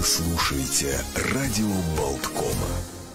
слушаете радио Болткома.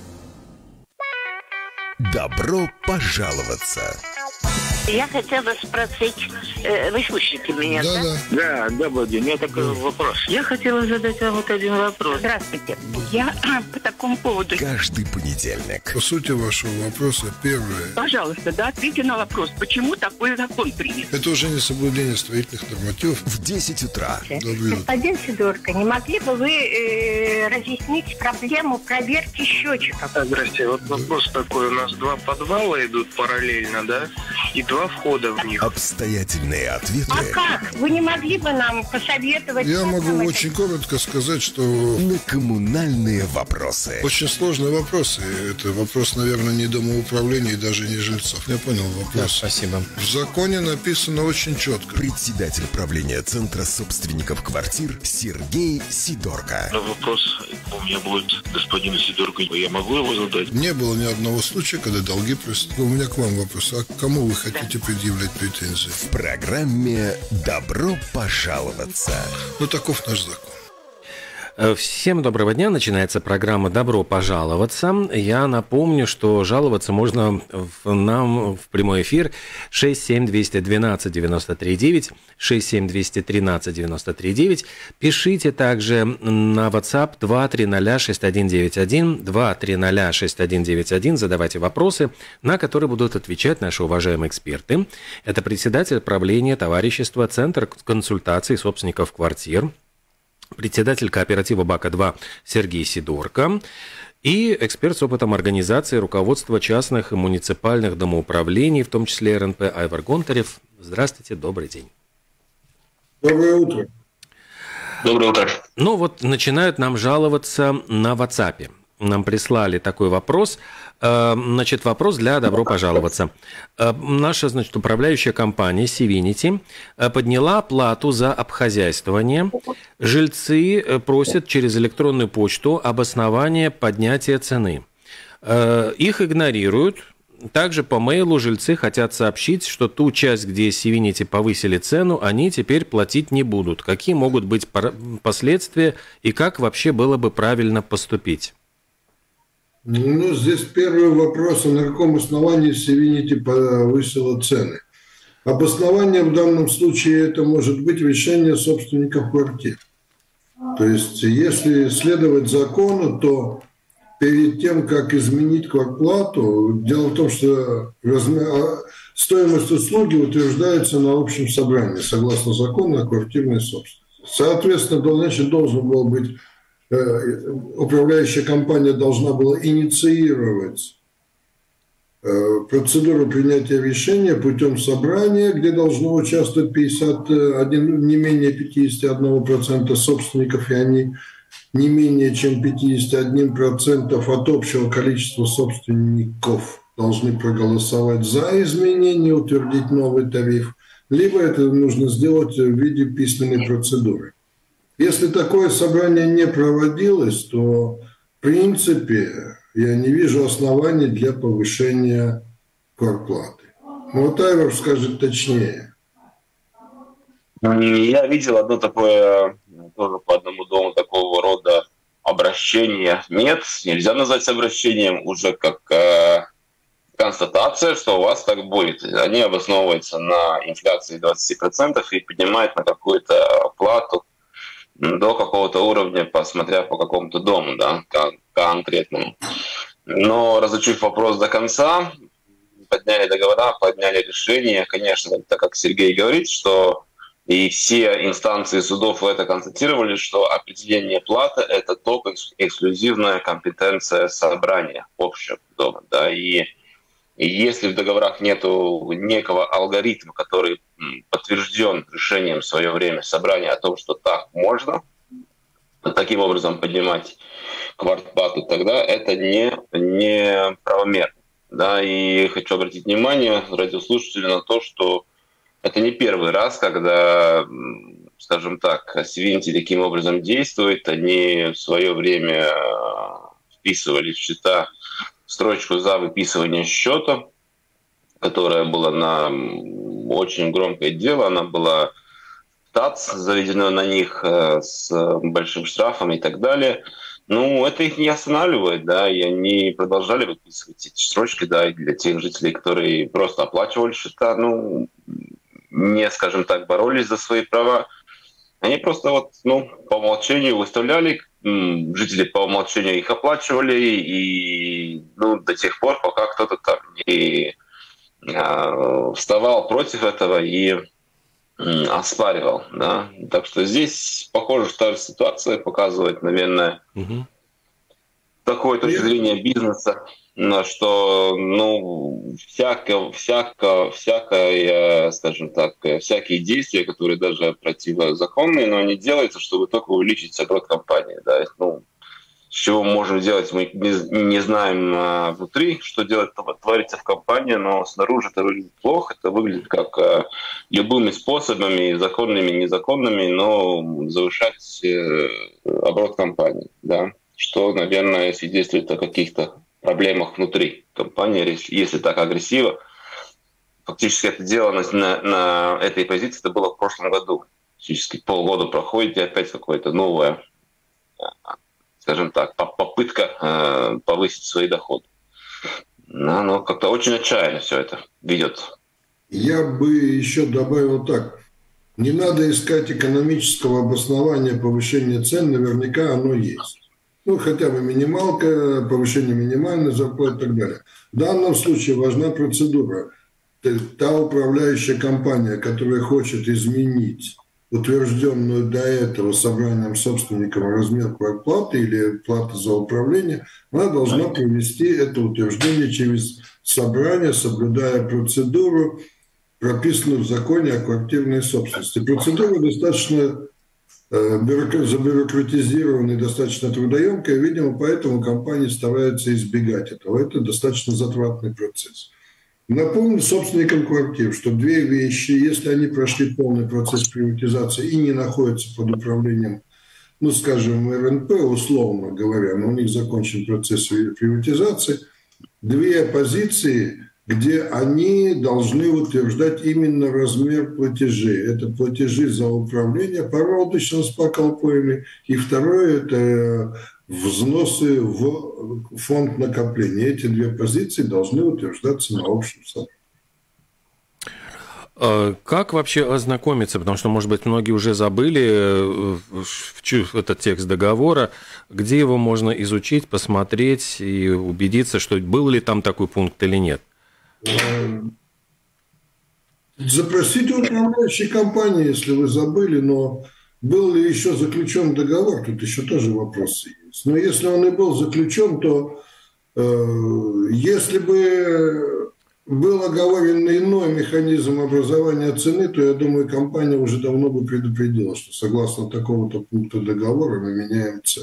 Добро пожаловаться! Я хотела спросить, вы слышите меня, да? Да, добрый день. У меня такой вопрос. Я хотела задать вам вот один вопрос. Здравствуйте. Я по такому поводу... Каждый понедельник. По сути вашего вопроса, первое. Пожалуйста, да, ответьте на вопрос, почему такой закон принят? Это уже не соблюдение строительных нормативов. В 10 утра. Господин Сидорко, не могли бы вы разъяснить проблему проверки счетчиков? Здрасте. Вот вопрос такой. У нас 2 подвала идут параллельно, да? И 2 входа в них. Обстоятельные ответы. А как? Вы не могли бы нам посоветовать? Я могу очень коротко сказать, что... На коммунальные вопросы. Очень сложные вопросы. Это вопрос, наверное, не домоуправления и даже не жильцов. Я понял вопрос. Да, спасибо. В законе написано очень четко. Председатель правления Центра собственников квартир Сергей Сидорко. Вопрос у меня будет господину Сидорко. Я могу его задать? Не было ни одного случая, когда долги просто... У меня к вам вопрос. А к кому вы хотите предъявлять претензии? В программе «Добро пожаловаться». Ну, таков наш закон. Всем доброго дня. Начинается программа «Добро пожаловаться». Я напомню, что жаловаться можно нам в прямой эфир 67212-93-9, 67213-93-9. Пишите также на WhatsApp 2306191, 2306191. Задавайте вопросы, на которые будут отвечать наши уважаемые эксперты. Это председатель правления товарищества «Центр консультаций собственников квартир», председатель кооператива БАКа-2 Сергей Сидорко и эксперт с опытом организации руководства частных и муниципальных домоуправлений, в том числе РНП, Айвар Гонтарев. Здравствуйте, добрый день. Доброе утро. Доброе утро. Ну вот начинают нам жаловаться на WhatsApp. Нам прислали такой вопрос. Значит, вопрос для «Добро пожаловаться». Наша, значит, управляющая компания Сивинити подняла плату за обхозяйствование. Жильцы просят через электронную почту обоснование поднятия цены. Их игнорируют. Также по мейлу жильцы хотят сообщить, что ту часть, где Сивинити повысили цену, они теперь платить не будут. Какие могут быть последствия и как вообще было бы правильно поступить? Ну, здесь первый вопрос, на каком основании Сивинити повысила цены. Обоснование в данном случае это может быть решение собственников квартир. То есть, если следовать закону, то перед тем, как изменить квартплату, дело в том, что стоимость услуги утверждается на общем собрании, согласно закону о квартирной собственности. Соответственно, должен был быть управляющая компания должна была инициировать процедуру принятия решения путем собрания, где должно участвовать 51, не менее 51% собственников, и они не менее чем 51% от общего количества собственников должны проголосовать за изменение, утвердить новый тариф, либо это нужно сделать в виде письменной процедуры. Если такое собрание не проводилось, то, в принципе, я не вижу оснований для повышения квартплаты. Вот Айвар скажет точнее. Я видел одно такое, тоже по одному дому такого рода обращение. Нет, нельзя назвать обращением, уже как констатация, что у вас так будет. Они обосновываются на инфляции 20% и поднимают на какую-то плату до какого-то уровня, посмотря по какому-то дому, да, конкретному. Но разучив вопрос до конца, подняли договора, подняли решение. Конечно, так как Сергей говорит, что и все инстанции судов это констатировали, что определение платы — это только эксклюзивная компетенция собрания общего дома. Да, и если в договорах нет некого алгоритма, который подтвержден решением в свое время собрания о том, что так можно, таким образом поднимать квартплату, тогда это не правомерно. Да, и хочу обратить внимание радиослушателей на то, что это не первый раз, когда, скажем так, Сивинити таким образом действует. Они в свое время вписывали в счета строчку за выписывание счета, которая была на очень громкое дело. Она была ТАЦ, заведено на них с большим штрафом и так далее. Ну, это их не останавливает, да, и они продолжали выписывать эти срочки, да, и для тех жителей, которые просто оплачивали счета, ну, не, скажем так, боролись за свои права. Они просто вот, ну, по умолчанию выставляли, жители по умолчанию их оплачивали, и, ну, до тех пор, пока кто-то там не вставал против этого и оспаривал, да. Так что здесь, похоже, что ситуация показывает, наверное, такой точки зрения бизнеса, что, ну, всякое, скажем так, всякие действия, которые даже противозаконные, но они делаются, чтобы только увеличить оборот компании, да. Ну, с чего мы можем делать, мы не знаем внутри, что творится в компании, но снаружи это выглядит плохо, это выглядит как любыми способами, законными, незаконными, но завышать оборот компании, да, что, наверное, свидетельствует о каких-то проблемах внутри компании, если так агрессивно. Фактически это дело на этой позиции, это было в прошлом году. Фактически полгода проходит, и опять какое-то новое, скажем так, попытка повысить свои доходы. Но как-то очень отчаянно все это ведет. Я бы еще добавил так. Не надо искать экономического обоснования повышения цен, наверняка оно есть. Ну, хотя бы минималка, повышение минимальной зарплаты и так далее. В данном случае важна процедура. Та управляющая компания, которая хочет изменить утвержденную до этого собранием собственников размер квартплаты или платы за управление, она должна провести это утверждение через собрание, соблюдая процедуру, прописанную в законе о квартирной собственности. Процедура достаточно забюрократизированная, достаточно трудоемкая, видимо, поэтому компании стараются избегать этого. Это достаточно затратный процесс. Напомню собственникам квартир, что две вещи, если они прошли полный процесс приватизации и не находятся под управлением, ну, скажем, РНП, условно говоря, но у них закончен процесс приватизации, две позиции, где они должны утверждать именно размер платежей. Это платежи за управление порядочно с поколпами, и второе – это взносы в фонд накопления. Эти две позиции должны утверждаться на общем собрании. Как вообще ознакомиться? Потому что, может быть, многие уже забыли этот текст договора. Где его можно изучить, посмотреть и убедиться, что был ли там такой пункт или нет? Запросите у управляющей компании, если вы забыли, но был ли еще заключен договор, тут еще тоже вопросы есть. Но если он и был заключен, то если бы был оговорен иной механизм образования цены, то, я думаю, компания уже давно бы предупредила, что согласно такого-то пункта договора мы меняем цену.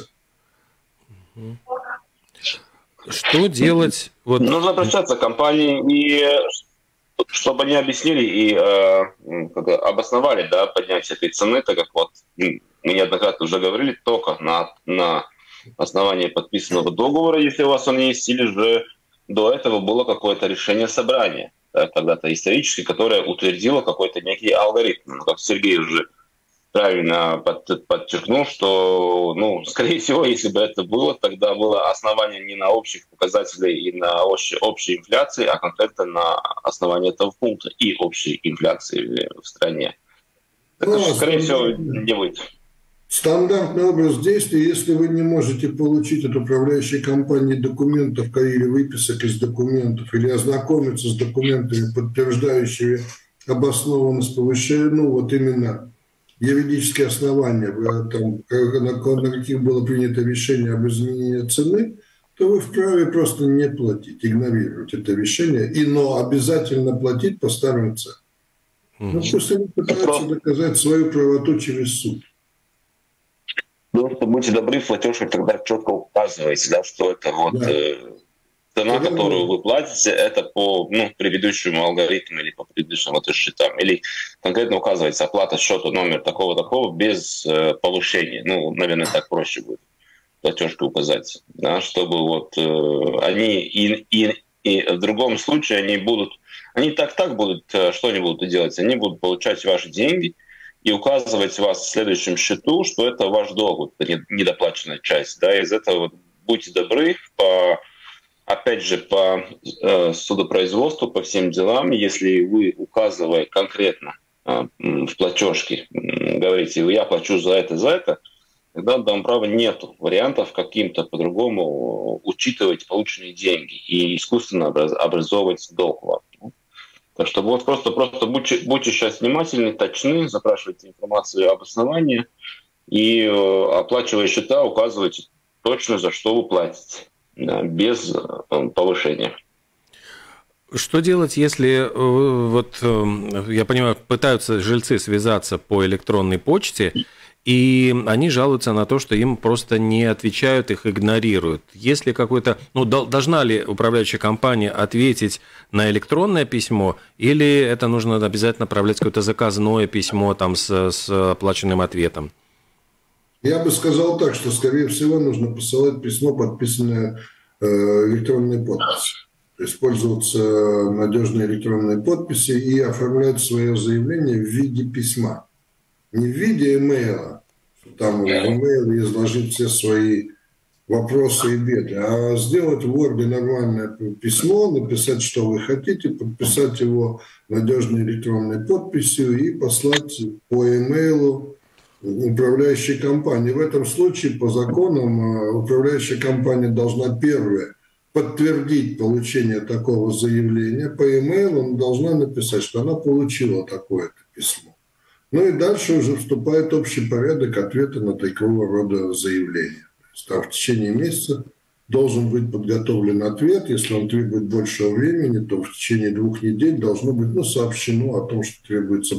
Что делать? Вот... Нужно обращаться к компании, и чтобы они объяснили и обосновали, да, поднятие этой цены, так как вот мы неоднократно уже говорили, только на основании подписанного договора, если у вас он есть, или же до этого было какое-то решение собрания, да, когда-то исторически, которое утвердило какой-то некий алгоритм. Как Сергей уже правильно подчеркнул, что, ну, скорее всего, если бы это было, тогда было основание не на общих показателях и на общей инфляции, а конкретно на основании этого пункта и общей инфляции в стране. Так что, скорее всего, не будет. Стандартный образ действия, если вы не можете получить от управляющей компании документов или выписок из документов, или ознакомиться с документами, подтверждающими обоснованность повышения, ну вот именно юридические основания, там, на каких было принято решение об изменении цены, то вы вправе просто не платить, игнорировать это решение, но обязательно платить по старым ценам. Ну, просто они пытаются доказать свою правоту через суд. Ну, будьте добры, платеж тогда четко указываете, да, что это вот цена, которую вы платите, это по предыдущему алгоритму или по предыдущим счетам. Или конкретно указывается оплата счета номер такого-такого без повышения. Ну, наверное, так проще будет платежку указать, да, чтобы вот они и в другом случае они так будут, что они будут делать? Они будут получать ваши деньги, и указывать вас в следующем счету, что это ваш долг, недоплаченная часть. Да, из этого будьте добры, опять же, по судопроизводству, по всем делам, если вы, указывая конкретно в платежке, говорите, я плачу за это, тогда в Домправе нет вариантов каким-то по-другому учитывать полученные деньги и искусственно образовывать долг вам. Так что вот просто будьте сейчас внимательны, точны, запрашивайте информацию об основании и, оплачивая счета, указывайте точно, за что вы платите, да, без повышения. Что делать, если, вот, я понимаю, пытаются жильцы связаться по электронной почте, и они жалуются на то, что им просто не отвечают, их игнорируют. Есть ли какой-то, должна ли управляющая компания ответить на электронное письмо, или это нужно обязательно отправлять какое-то заказное письмо там с оплаченным ответом? Я бы сказал так, что, скорее всего, нужно посылать письмо, подписанное электронной подписью. То есть пользоваться надежной электронной подписью и оформлять свое заявление в виде письма. Не в виде имейла, там в имейле изложить все свои вопросы и беды, а сделать в Word нормальное письмо, написать, что вы хотите, подписать его надежной электронной подписью и послать по имейлу управляющей компании. В этом случае, по законам, управляющая компания должна первое подтвердить получение такого заявления. По имейлу она должна написать, что она получила такое-то письмо. Ну и дальше уже вступает общий порядок ответа на такого рода заявления. То есть там в течение месяца должен быть подготовлен ответ. Если он требует большего времени, то в течение 2 недель должно быть сообщено о том, что требуется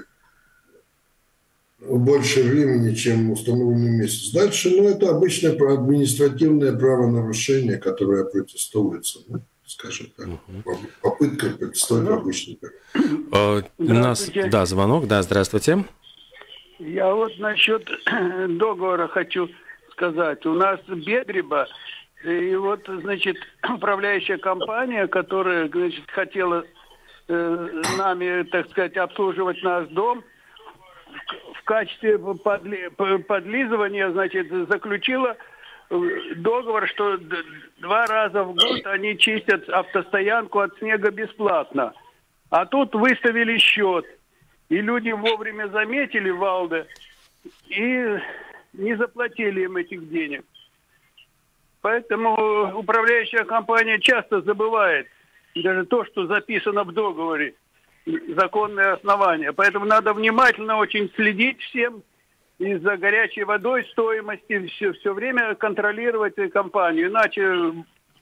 больше времени, чем установленный месяц. Дальше, это обычное административное правонарушение, которое протестуется, скажем так. Попытка протестовать обычный порядок. У нас, звонок. Да, здравствуйте. Я вот насчет договора хочу сказать. У нас Бедреба, и вот, управляющая компания, которая, хотела нами, так сказать, обслуживать наш дом, в качестве подлизывания, заключила договор, что 2 раза в год они чистят автостоянку от снега бесплатно. А тут выставили счет. И люди вовремя заметили Валде и не заплатили им этих денег. Поэтому управляющая компания часто забывает даже то, что записано в договоре, законные основания. Поэтому надо внимательно очень следить всем и за горячей водой, стоимости, все время контролировать компанию. Иначе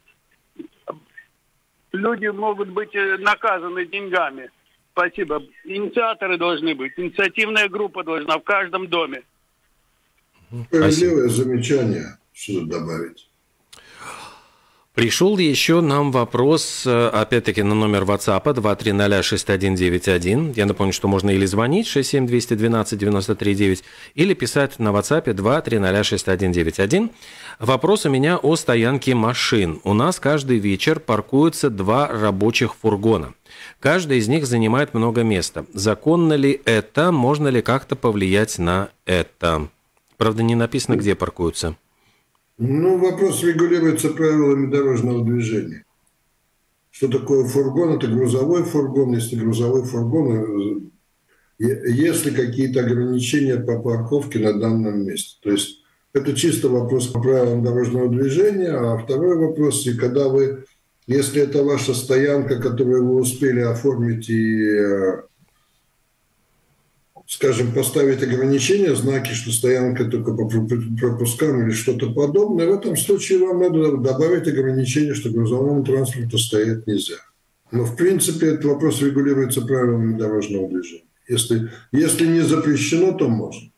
люди могут быть наказаны деньгами. Спасибо. Инициаторы должны быть. Инициативная группа должна в каждом доме. Справедливое замечание. Что добавить? Пришел еще нам вопрос, опять-таки, на номер WhatsApp 2306191. Я напомню, что можно или звонить 67-212-93-9, или писать на WhatsApp 2306191. Вопрос у меня о стоянке машин. У нас каждый вечер паркуются 2 рабочих фургона. Каждый из них занимает много места. Законно ли это? Можно ли как-то повлиять на это? Правда, не написано, где паркуются. Вопрос регулируется правилами дорожного движения. Что такое фургон? Это грузовой фургон. Если грузовой фургон, есть ли какие-то ограничения по парковке на данном месте? То есть это чисто вопрос по правилам дорожного движения. А второй вопрос, если это ваша стоянка, которую вы успели оформить и, скажем, поставить ограничения, знаки, что стоянка только по пропускам или что-то подобное, в этом случае вам надо добавить ограничение, что грузовому транспорту стоять нельзя. Но, в принципе, этот вопрос регулируется правилами дорожного движения. Если не запрещено, то можно.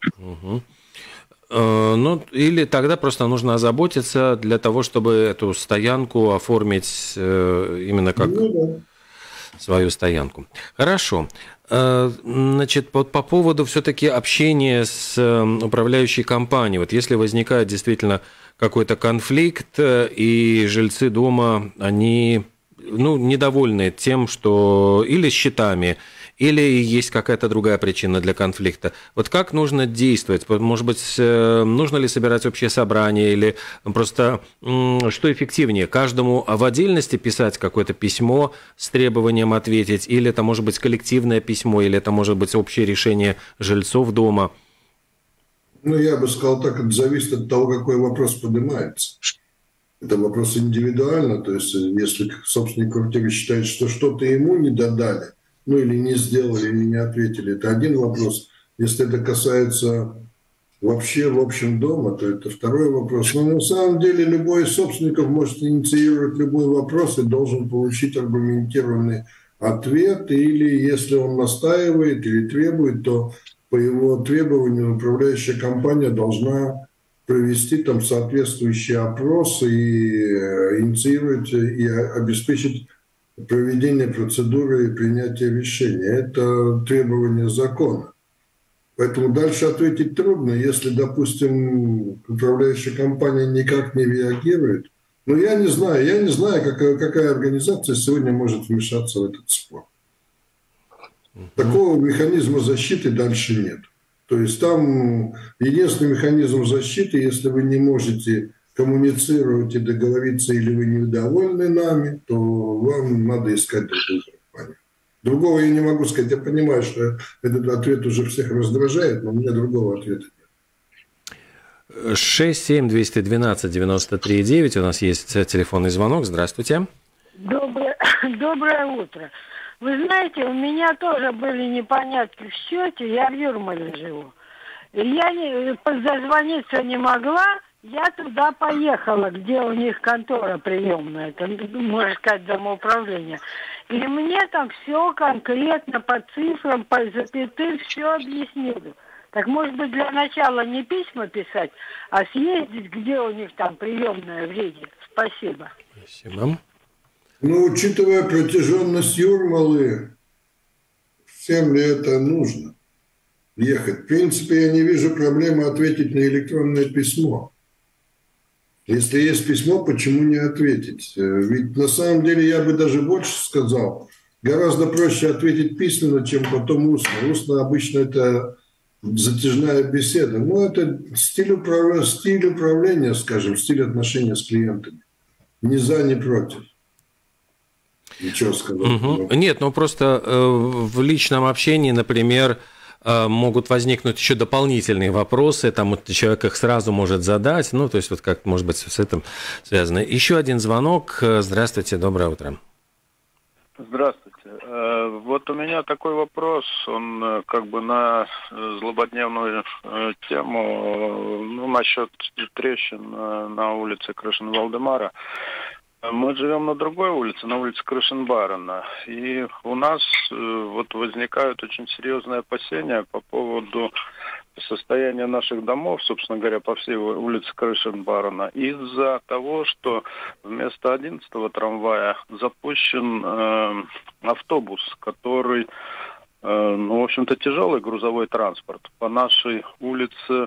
Или тогда просто нужно озаботиться для того, чтобы эту стоянку оформить именно как свою стоянку. Хорошо. По поводу все-таки общения с управляющей компанией. Вот если возникает действительно какой-то конфликт, и жильцы дома, они недовольны тем, что или счетами, или есть какая-то другая причина для конфликта? Вот как нужно действовать? Может быть, нужно ли собирать общее собрание, или просто что эффективнее? Каждому в отдельности писать какое-то письмо с требованием ответить, или это может быть коллективное письмо, или это может быть общее решение жильцов дома? Ну, я бы сказал так, это зависит от того, какой вопрос поднимается. Это вопрос индивидуально, то есть если собственник квартиры считает, что что-то ему не додали, ну или не сделали, или не ответили, это один вопрос. Если это касается вообще в общем дома, то это второй вопрос. Но на самом деле любой из собственников может инициировать любой вопрос и должен получить аргументированный ответ, или если он настаивает или требует, то по его требованию управляющая компания должна провести там соответствующий опрос и инициировать и обеспечить проведение процедуры и принятие решения. Это требование закона. Поэтому дальше ответить трудно, если, допустим, управляющая компания никак не реагирует. Но я не знаю, какая организация сегодня может вмешаться в этот спор. Такого механизма защиты дальше нет. То есть там единственный механизм защиты, если вы не можете коммуницировать и договориться, или вы недовольны нами, то вам надо искать другую компанию. Другого я не могу сказать. Я понимаю, что этот ответ уже всех раздражает, но у меня другого ответа нет. 67212-93-9. У нас есть телефонный звонок. Здравствуйте. Доброе утро. Вы знаете, у меня тоже были непонятки в счете. Я в Юрмале живу. Я дозвониться не могла. Я туда поехала, где у них контора приемная, это, можно сказать, домоуправление. И мне там все конкретно по цифрам, по запятым, все объяснили. Так, может быть, для начала не письма писать, а съездить, где у них там приемная в Риге. Спасибо. Спасибо. Ну, учитывая протяженность Юрмалы, всем ли это нужно ехать? В принципе, я не вижу проблемы ответить на электронное письмо. Если есть письмо, почему не ответить? Ведь на самом деле я бы даже больше сказал, гораздо проще ответить письменно, чем потом устно. Устно обычно это затяжная беседа. Но это стиль управления, скажем, стиль отношения с клиентами. Ни за, ни против. Ничего сказать. Нет, ну просто в личном общении, например, могут возникнуть еще дополнительные вопросы, там вот человек их сразу может задать, ну, то есть вот как, может быть, с этим связано. Еще один звонок. Здравствуйте, доброе утро. Здравствуйте. Вот у меня такой вопрос, он как бы на злободневную тему, ну, насчет трещин на улице Крышин-Валдемара. Мы живем на другой улице, на улице Крышин-Барона, и у нас вот возникают очень серьезные опасения по поводу состояния наших домов, собственно говоря, по всей улице Крышин-Барона, из-за того, что вместо 11-го трамвая запущен автобус, который, ну, в общем-то, тяжелый грузовой транспорт. По нашей улице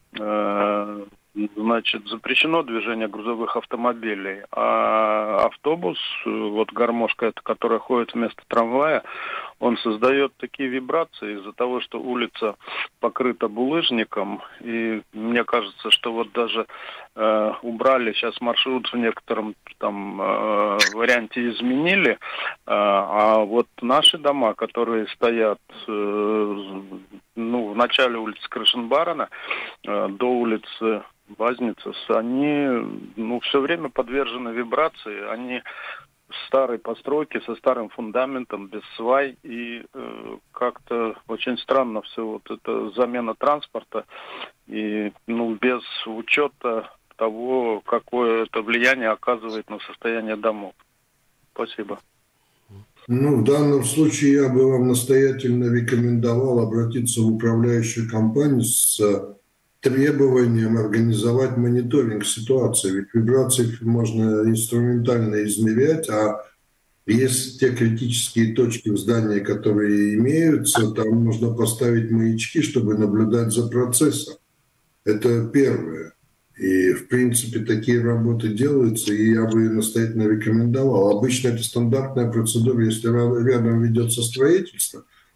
значит, запрещено движение грузовых автомобилей, а автобус, вот гармошка, которая ходит вместо трамвая, он создает такие вибрации из-за того, что улица покрыта булыжником, и мне кажется, что вот даже убрали сейчас маршрут в некотором там варианте изменили, а вот наши дома, которые стоят ну, в начале улицы Крышин-Барона до улицы Базницес, они ну, все время подвержены вибрации, они старой постройки, со старым фундаментом, без свай, и как-то очень странно все вот это замена транспорта, и ну, без учета того, какое это влияние оказывает на состояние домов. Спасибо. Ну, в данном случае я бы вам настоятельно рекомендовал обратиться в управляющую компанию с требованием организовать мониторинг ситуации. Ведь вибрации можно инструментально измерять, а есть те критические точки в здании, которые имеются, там нужно поставить маячки, чтобы наблюдать за процессом. Это первое. И, в принципе, такие работы делаются, и я бы настоятельно рекомендовал. Обычно это стандартная процедура, если рядом ведется строительство,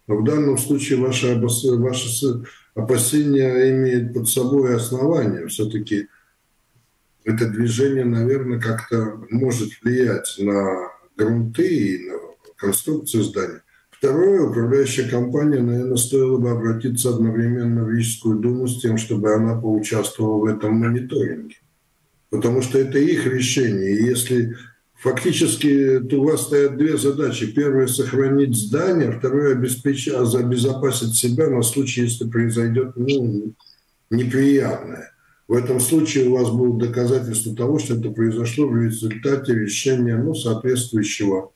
Но в данном случае ваши опасения имеют под собой основания. Все-таки это движение, наверное, как-то может влиять на грунты и на конструкцию здания. Второе, управляющая компания, наверное, стоило бы обратиться одновременно в Рижскую думу с тем, чтобы она поучаствовала в этом мониторинге. Потому что это их решение. И если фактически у вас стоят две задачи. Первое – сохранить здание, второе – обезопасить себя на случай, если произойдет неприятное. В этом случае у вас будут доказательства того, что это произошло в результате решения соответствующего,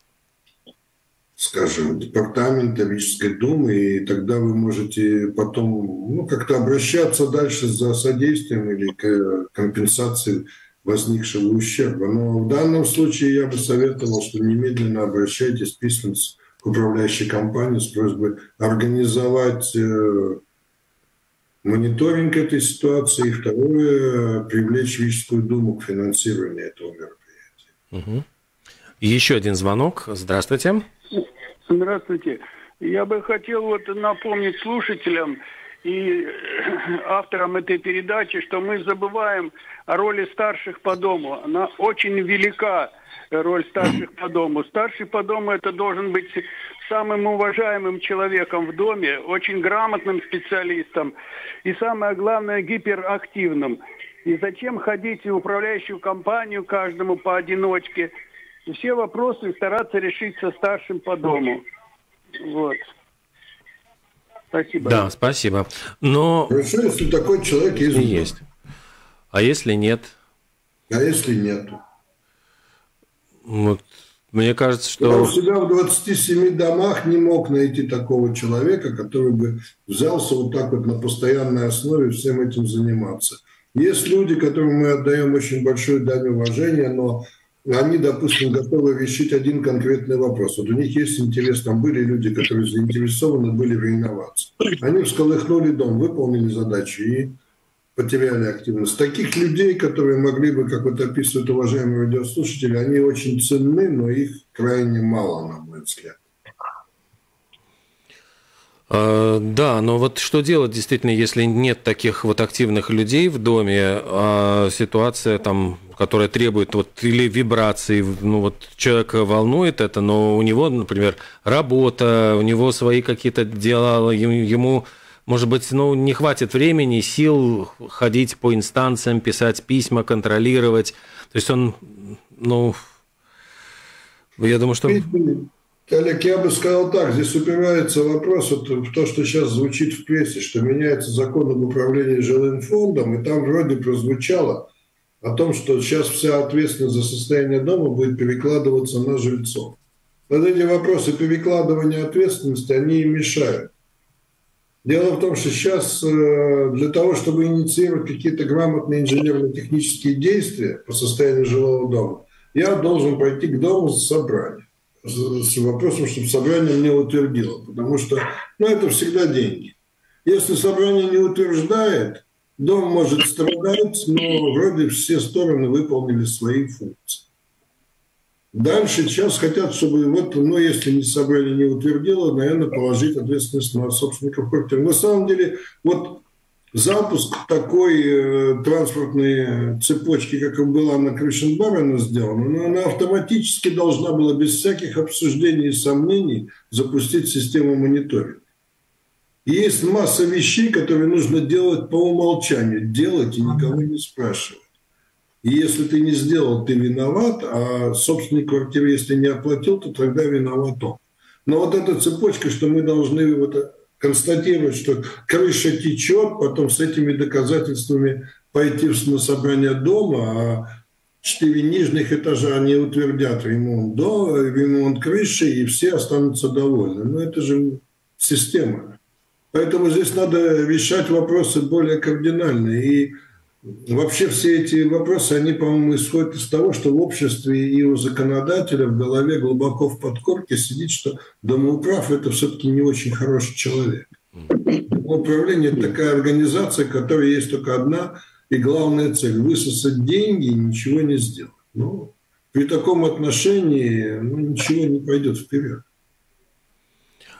скажем, департамента Рижской думы, и тогда вы можете потом как-то обращаться дальше за содействием или компенсацией возникшего ущерба. Но в данном случае я бы советовал, что немедленно обращайтесь письменно к управляющей компании с просьбой организовать мониторинг этой ситуации, и второе – привлечь Рижскую думу к финансированию этого мероприятия. Угу. Еще один звонок. Здравствуйте. Здравствуйте. Я бы хотел напомнить слушателям и авторам этой передачи, что мы забываем о роли старших по дому. Она очень велика, роль старших по дому. Старший по дому – это должен быть самым уважаемым человеком в доме, очень грамотным специалистом и, самое главное, гиперактивным. И зачем ходить в управляющую компанию каждому поодиночке? И все вопросы стараться решить со старшим по дому. Вот. Спасибо. Да, спасибо. Но... Хорошо, если такой человек есть. Есть. А если нет? А если нет? Вот. Мне кажется, что... Я у себя в 27 домах не мог найти такого человека, который бы взялся вот так вот на постоянной основе всем этим заниматься. Есть люди, которым мы отдаем очень большую дань уважения, но они, допустим, готовы решить один конкретный вопрос. Вот у них есть интерес, там были люди, которые заинтересованы были в реновации. Они всколыхнули дом, выполнили задачу и потеряли активность. Таких людей, которые могли бы, как вот описывают уважаемые радиослушатели, они очень ценны, но их крайне мало, на мой взгляд. Да, но вот что делать действительно, если нет таких вот активных людей в доме, а ситуация там, которая требует или вибраций, человека волнует это, но у него, например, работа, у него свои какие-то дела, ему, может быть, не хватит времени, сил ходить по инстанциям, писать письма, контролировать. То есть он, я думаю, что... Олег, я бы сказал так, здесь упирается вопрос в то, что сейчас звучит в прессе, что меняется закон об управлении жилым фондом, и там вроде прозвучало о том, что сейчас вся ответственность за состояние дома будет перекладываться на жильцов. Вот эти вопросы перекладывания ответственности, они им мешают. Дело в том, что сейчас для того, чтобы инициировать какие-то грамотные инженерно-технические действия по состоянию жилого дома, я должен пойти к дому с собранием. С вопросом, чтобы собрание мне утвердило. Потому что это всегда деньги. Если собрание не утверждает, дом может страдать, но вроде все стороны выполнили свои функции. Дальше сейчас хотят, чтобы, если собрание не утвердило, наверное, положить ответственность на собственников квартир. На самом деле, запуск такой транспортной цепочки, как и была на Крышенбарена сделана, но она автоматически должна была без всяких обсуждений и сомнений запустить систему мониторинга. И есть масса вещей, которые нужно делать по умолчанию. Делать и никого не спрашивать. И если ты не сделал, ты виноват, а собственник квартиры, если не оплатил, то тогда виноват он. Но вот эта цепочка, что мы должны констатировать, что крыша течет, потом с этими доказательствами пойти на собрание дома, а 4 нижних этажа они утвердят ремонт крыши, и все останутся довольны. Но это же система. Поэтому здесь надо решать вопросы более кардинальные. И вообще все эти вопросы, они, по-моему, исходят из того, что в обществе и у законодателя в голове глубоко в подкорке сидит, что домоуправ – это все-таки не очень хороший человек. Домоуправление – это такая организация, в которой есть только одна и главная цель – высосать деньги и ничего не сделать. При таком отношении ничего не пойдет вперед.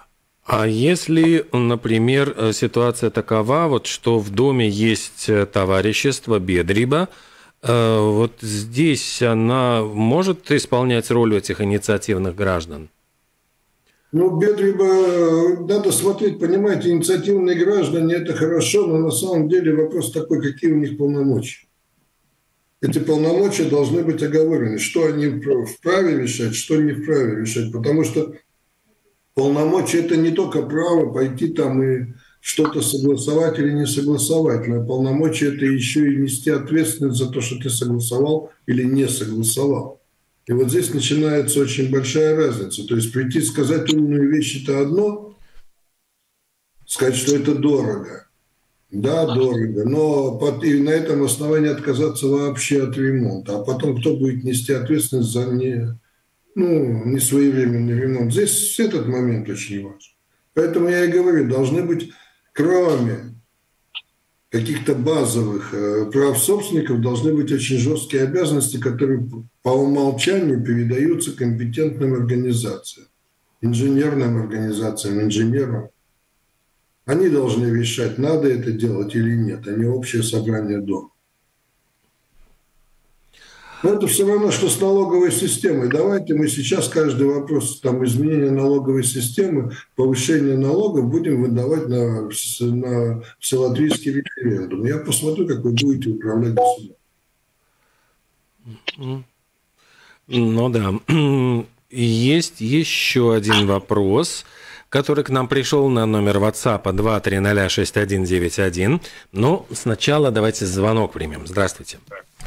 А если, например, ситуация такова, вот, что в доме есть товарищество Бедриба, вот здесь она может исполнять роль этих инициативных граждан? Ну, Бедриба, надо смотреть, понимаете, инициативные граждане – это хорошо, но на самом деле вопрос такой, какие у них полномочия. Эти полномочия должны быть оговорены, что они вправе решать, что не вправе решать, потому что полномочия – это не только право пойти там и что-то согласовать или не согласовать, но полномочия – это еще и нести ответственность за то, что ты согласовал или не согласовал. И вот здесь начинается очень большая разница. То есть прийти сказать умную вещь – это одно, сказать, что это дорого. Да, дорого, но и на этом основании отказаться вообще от ремонта. А потом кто будет нести ответственность за несвоевременный ремонт? Здесь этот момент очень важен. Поэтому я и говорю, должны быть, кроме каких-то базовых прав собственников, должны быть очень жесткие обязанности, которые по умолчанию передаются компетентным организациям, инженерным организациям, инженерам. Они должны решать, надо это делать или нет, а не общее собрание дома. Но это все равно, что с налоговой системой. Давайте мы сейчас каждый вопрос там, изменения налоговой системы, повышения налогов будем выдавать на вселатрийский референдум. Я посмотрю, как вы будете управлять государством. Ну да. Есть еще один вопрос, который к нам пришел на номер WhatsApp 2306191. Но сначала давайте звонок примем. Здравствуйте.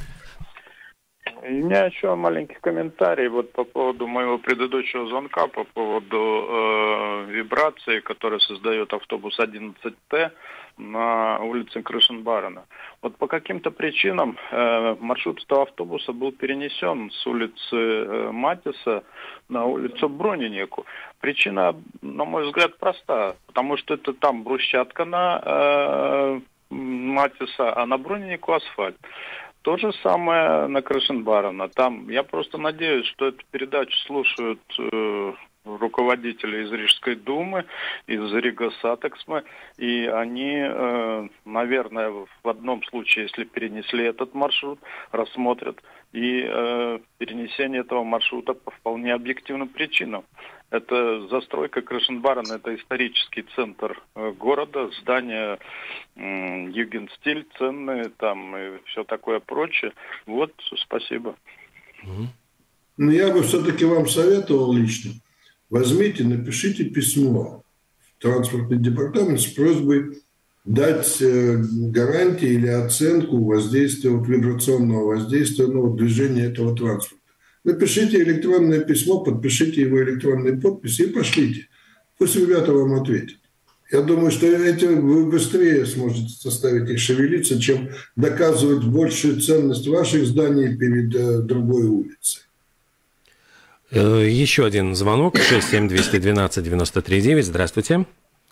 У меня еще маленький комментарий вот по поводу моего предыдущего звонка, по поводу вибрации, которую создает автобус 11Т на улице Крышенбарена. Вот по каким-то причинам маршрут этого автобуса был перенесен с улицы Матиса на улицу Бронинику. Причина, на мой взгляд, проста, потому что это там брусчатка на Матиса, а на Бронинику асфальт. То же самое на Крышенбарена. Там я просто надеюсь, что эту передачу слушают руководители из Рижской думы, из Ригосатексмы, и они, наверное, в одном случае, если перенесли этот маршрут, рассмотрят и перенесение этого маршрута по вполне объективным причинам. Это застройка Крышенбарена, это исторический центр города, здания Югенстиль, ценные там и все такое прочее. Вот, спасибо. Но я бы все-таки вам советовал лично, возьмите, напишите письмо в транспортный департамент с просьбой дать гарантии или оценку воздействия, вибрационного воздействия движения этого транспорта. Напишите электронное письмо, подпишите его электронной подписью и пошлите. Пусть ребята вам ответят. Я думаю, что вы быстрее сможете заставить их шевелиться, чем доказывать большую ценность ваших зданий перед другой улицей. Еще один звонок. 67212-93-9. Здравствуйте.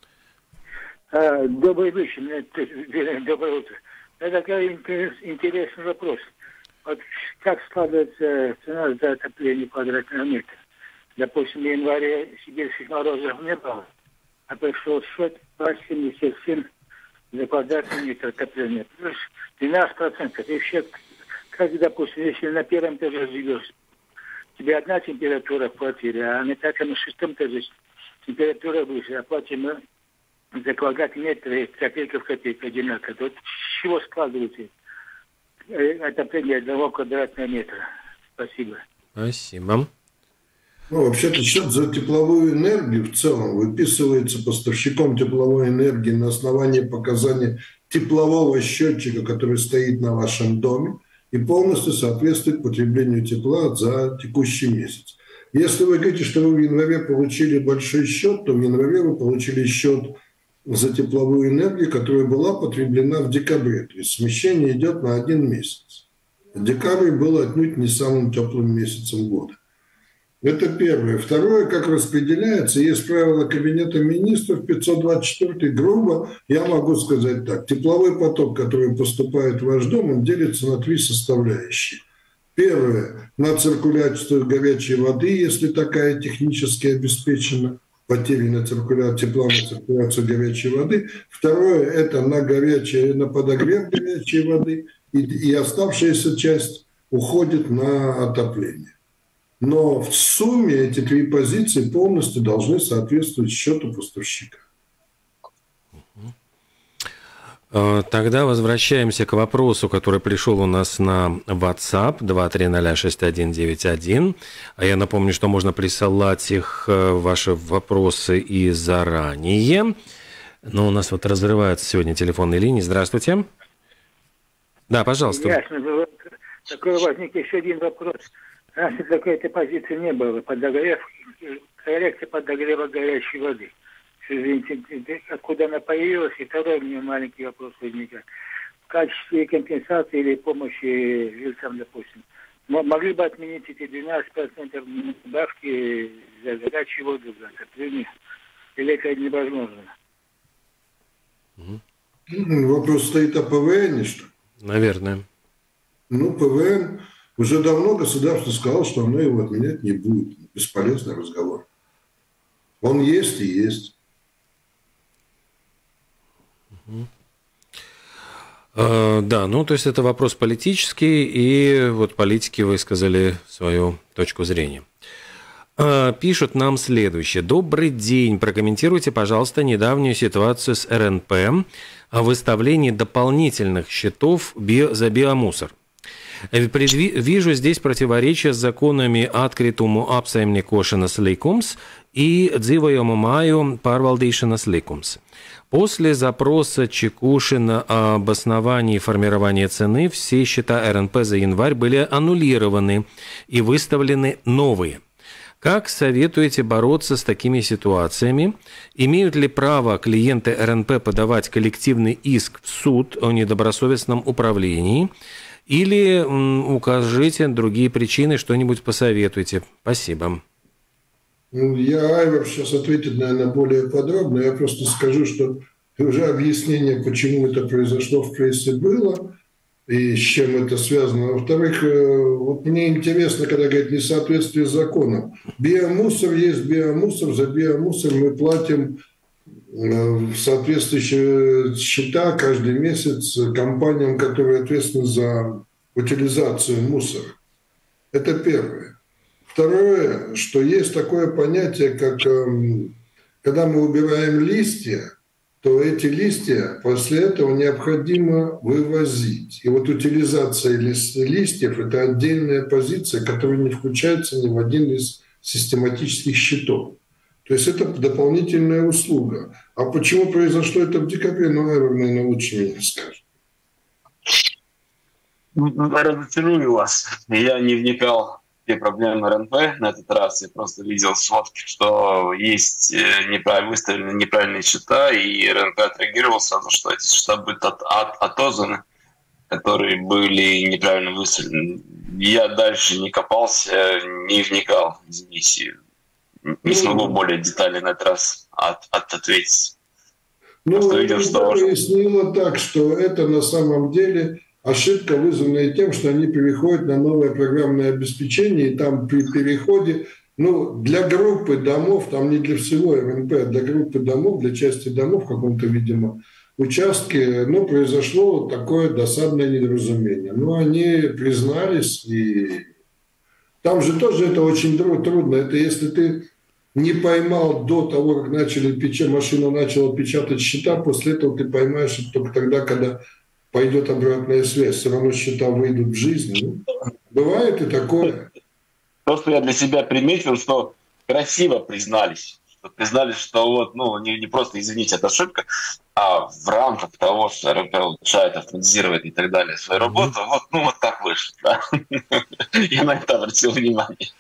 Добрый вечер. Доброе утро. Это такой интересный вопрос. Вот как складывается цена за отопление квадратного метра? Допустим, в январе сибирских морозов не было, а пришел счет 2,77 за квадратный метр отопления. Плюс 12%. И еще, как, допустим, если на первом этаже живешь, тебе одна температура в квартире, а на пятом и шестом этаже температура выше, а платим за квадратный метр и копейка в копейку одинаково. Вот с чего складывается отопление одного квадратного метра? Спасибо. Спасибо. Вообще-то счет за тепловую энергию в целом выписывается поставщиком тепловой энергии на основании показаний теплового счетчика, который стоит на вашем доме и полностью соответствует потреблению тепла за текущий месяц. Если вы говорите, что вы в январе получили большой счет, то в январе вы получили счет за тепловую энергию, которая была потреблена в декабре. То есть смещение идет на 1 месяц. Декабрь был отнюдь не самым теплым месяцем года. Это первое. Второе, как распределяется, есть правило Кабинета министров 524, грубо, я могу сказать так. Тепловой поток, который поступает в ваш дом, он делится на 3 составляющие. Первое, на циркуляцию горячей воды, если такая технически обеспечена. потери тепла на циркуляцию горячей воды. Второе – это на подогрев горячей воды. И оставшаяся часть уходит на отопление. Но в сумме эти три позиции полностью должны соответствовать счету поставщика. Тогда возвращаемся к вопросу, который пришел у нас на WhatsApp 2306191. А я напомню, что можно присылать их, ваши вопросы, и заранее. Но у нас вот разрываются сегодня телефонные линии. Здравствуйте. Да, пожалуйста. Ясно. Такой возник еще один вопрос. Раньше какой-то позиции не было. Коррекция подогрева горячей воды. Извините, откуда она появилась? И второй у меня маленький вопрос возникает. В качестве компенсации или помощи жильцам, допустим, могли бы отменить эти 12% добавки за горячую воду, за отопление? Или это невозможно? Вопрос стоит о ПВН, что ли? Наверное. ПВН уже давно государство сказало, что оно его отменять не будет. Бесполезный разговор. Он есть и есть. Да, то есть это вопрос политический, и вот политики высказали свою точку зрения. Пишут нам следующее. Добрый день. Прокомментируйте, пожалуйста, недавнюю ситуацию с РНП о выставлении дополнительных счетов за биомусор. Вижу здесь противоречие с законами Atkrituma apsaimniekošanas likums и dzīvojumu māju pārvaldīšanas likums. После запроса Чекушина об основании формирования цены все счета РНП за январь были аннулированы и выставлены новые. Как советуете бороться с такими ситуациями? Имеют ли право клиенты РНП подавать коллективный иск в суд о недобросовестном управлении? Или укажите другие причины, что-нибудь посоветуйте. Спасибо. Айвар сейчас ответит, наверное, более подробно. Я просто скажу, что уже объяснение, почему это произошло в прессе, было и с чем это связано. Во-вторых, вот мне интересно, когда говорят несоответствие с законом. Биомусор есть биомусор, за биомусор мы платим соответствующие счета каждый месяц компаниям, которые ответственны за утилизацию мусора. Это первое. Второе, что есть такое понятие, как когда мы убираем листья, то эти листья после этого необходимо вывозить. И вот утилизация листьев – это отдельная позиция, которая не включается ни в один из систематических счетов. То есть это дополнительная услуга. А почему произошло это в декабре, наверное, лучше меня скажет. Разочарую вас. Я не вникал в те проблемы РНП на этот раз. Я просто видел сводки, что есть выставлены неправильные счета, и РНП отреагировал сразу, что эти счета будут отозваны, которые были неправильно выставлены. Я дальше не копался, не вникал, извините. Не смогу более детально на этот раз ответить. Пояснила так, что это на самом деле ошибка, вызванная тем, что они переходят на новое программное обеспечение, и там при переходе, для группы домов, там не для всего РНП, а для группы домов, для части домов в каком-то, видимо, участке, произошло такое досадное недоразумение. Они признались, и там же тоже это очень трудно. Это если ты не поймал до того, как машина начала печатать счета, после этого ты поймаешь это только тогда, когда пойдет обратная связь. Все равно счета выйдут в жизнь. Бывает и такое. Просто я для себя приметил, что красиво признались. Что не просто, извините, это ошибка, а в рамках того, что РНП улучшает, автоматизирует и так далее свою работу, вот так вышло. Да? Я на это обратил внимание.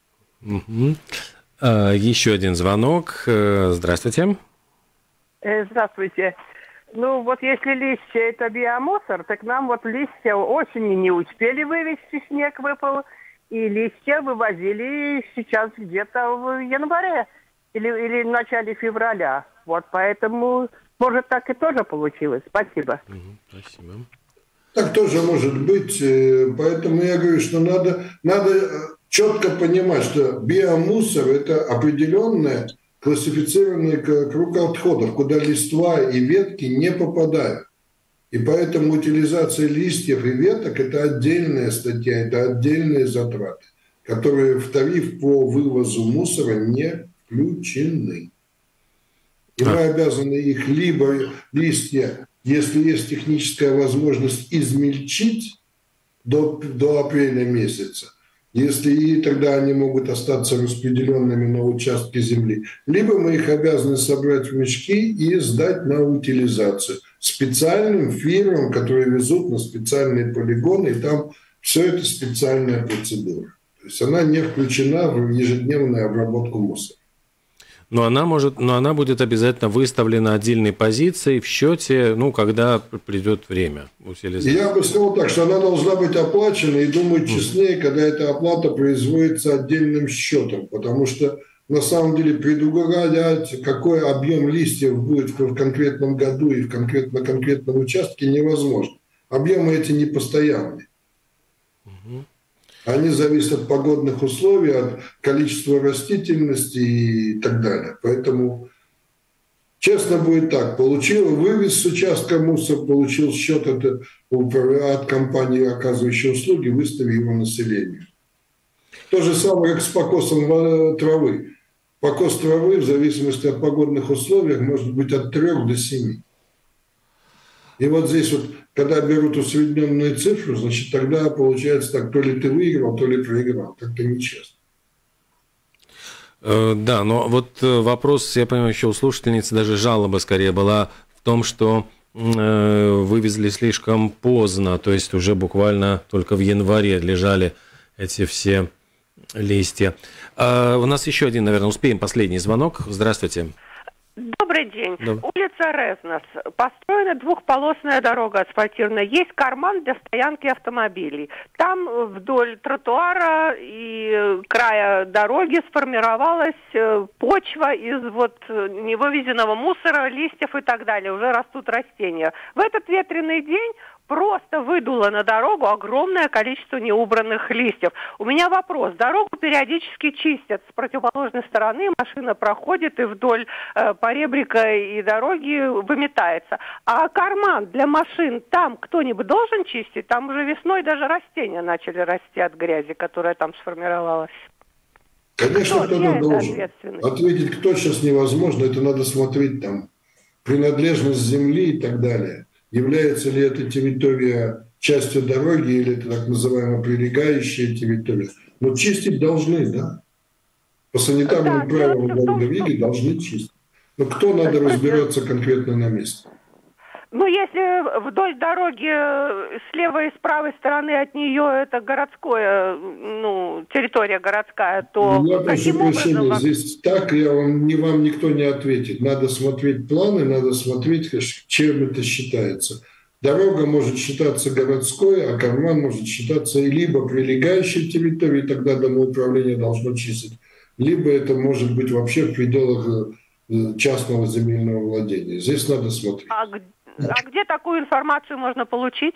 Еще один звонок. Здравствуйте. Здравствуйте. Если листья – это биомусор, так нам листья осенью не успели вывезти, снег выпал, и листья вывозили сейчас где-то в январе или в начале февраля. Поэтому, может, так и тоже получилось. Спасибо. Спасибо. Так тоже может быть. Поэтому я говорю, что надо четко понимать, что биомусор – это определенная классифицированный круг отходов, куда листва и ветки не попадают. И поэтому утилизация листьев и веток – это отдельная статья, это отдельные затраты, которые в тариф по вывозу мусора не включены. И мы обязаны их либо листья, если есть техническая возможность, измельчить до апреля месяца, если и тогда они могут остаться распределенными на участке земли, либо мы их обязаны собрать в мешки и сдать на утилизацию специальным фирмам, которые везут на специальные полигоны, и там все это специальная процедура. То есть она не включена в ежедневную обработку мусора. Но она будет обязательно выставлена отдельной позицией в счете, когда придет время утилизации. Я бы сказал так, что она должна быть оплачена, и думаю, честнее, когда эта оплата производится отдельным счетом, потому что на самом деле предугадать, какой объем листьев будет в конкретном году и на конкретном участке, невозможно. Объемы эти непостоянные. Они зависят от погодных условий, от количества растительности и так далее. Поэтому, честно будет так, вывез с участка мусор, получил счет от компании, оказывающей услуги, выстави его населению. То же самое, как с покосом травы. Покос травы, в зависимости от погодных условий, может быть от 3 до 7. И вот здесь вот, когда берут усредненную цифру, значит, тогда получается так, то ли ты выиграл, то ли проиграл. Как-то нечестно. Да, но вот вопрос, я понимаю, еще у слушательницы даже жалоба скорее была в том, что вывезли слишком поздно, то есть уже буквально только в январе лежали эти все листья. У нас еще один, наверное, успеем, последний звонок. Здравствуйте. Добрый день. Улица Резнос. Построена двухполосная дорога асфальтированная. Есть карман для стоянки автомобилей. Там вдоль тротуара и края дороги сформировалась почва из невывезенного мусора, листьев и так далее. Уже растут растения. В этот ветреный день просто выдуло на дорогу огромное количество неубранных листьев. У меня вопрос. Дорогу периодически чистят с противоположной стороны, машина проходит и вдоль поребрика и дороги выметается. А карман для машин там кто-нибудь должен чистить? Там уже весной даже растения начали расти от грязи, которая там сформировалась. Конечно, кто-то должен. Ответить, кто сейчас невозможно, это надо смотреть там принадлежность земли и так далее. Является ли эта территория частью дороги или это так называемая прилегающая территория. Но чистить должны, да? По санитарным правилам дороги должны чистить. Но кто, надо разбираться конкретно на месте. Если вдоль дороги с левой и с правой стороны от нее это городское, территория городская, то я прошу прощения, здесь так вам никто не ответит. Надо смотреть планы, надо смотреть, чем это считается. Дорога может считаться городской, а карман может считаться либо прилегающей территорией, тогда домоуправление должно чистить, либо это может быть вообще в пределах частного земельного владения. Здесь надо смотреть. А где такую информацию можно получить?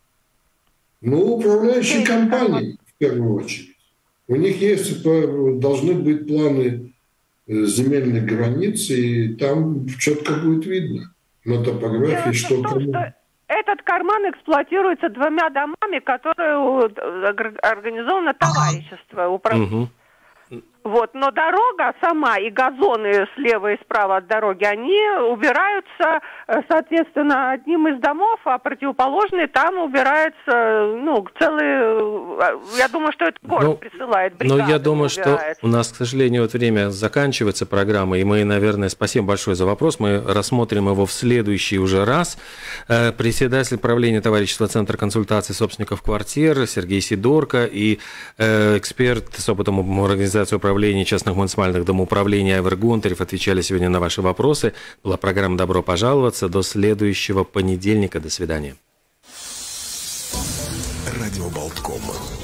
Управляющие компании, в первую очередь. У них должны быть планы земельных границ, и там четко будет видно на топографии, что кому. Этот карман эксплуатируется 2 домами, которые организовано товарищество. Но дорога сама и газоны слева и справа от дороги, они убираются, соответственно, одним из домов, а противоположный там убирается, я думаю, что это город присылает бригаду. Я думаю, что у нас, к сожалению, время заканчивается программа, и мы, наверное, спасибо большое за вопрос, мы рассмотрим его в следующий уже раз. Председатель правления товарищества Центра консультаций собственников квартир Сергей Сидорко и эксперт с опытом организации управления частных муниципальных домоуправлений Айвар Гонтарев отвечали сегодня на ваши вопросы. Была программа «Добро пожаловаться». До следующего понедельника. До свидания. Радио Болтком.